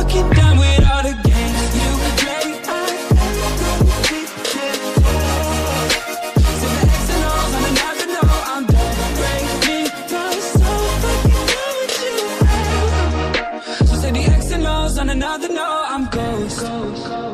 fucking done with all the games you play. So the X and O's on another note, I'm done. Break me, you're so fucking done with you. So say the X and O's on another note, I'm ghost.